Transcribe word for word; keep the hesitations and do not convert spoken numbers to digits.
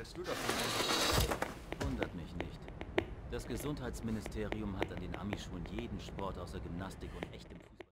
hältst du davon? Wundert mich nicht. Das Gesundheitsministerium hat an den Amischulen jeden Sport außer Gymnastik und echtem Fußball